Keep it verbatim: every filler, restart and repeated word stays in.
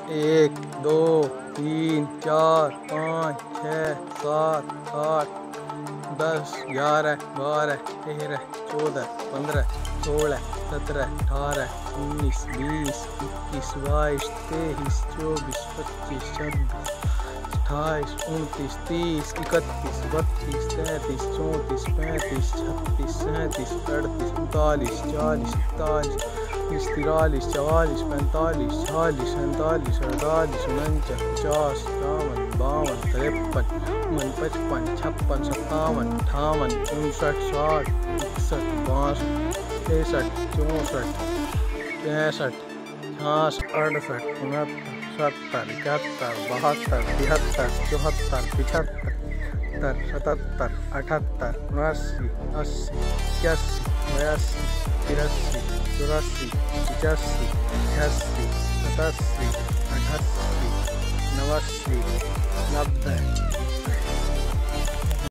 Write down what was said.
एक दो तीन चार पाँच छः सात आठ दस ग्यारह बारह तेरह चौदह पंद्रह सोलह सत्रह अठारह उन्नीस बीस इक्कीस बाईस तेईस चौबीस पच्चीस छब्बीस अट्ठाईस उनतीस तीस इकतीस बत्तीस तैंतीस चौंतीस पैंतीस छत्तीस सैंतीस अड़तीस उनतालीस चालीस इकतालीस तीस तिरालीस चवालीस पैंतालीस छियालीस सैंतालीस अड़तालीस उनचास पचास इक्यावन बावन तिरपन उनपन पचपन छप्पन सत्तावन अट्ठावन उनसठ साठ इकसठ बासठ तिरसठ चौंसठ पैंसठ छियासठ अड़सठ उनहत्तर सत्तर इकहत्तर बहत्तर तिहत्तर चौहत्तर पिछहत्तर सतहत्तर अठहत्तर उनासी अस्सी इक्यासी बयासी तिरासी चौरासी पचासी छियासी सतासी अठासी नवासी नब्बे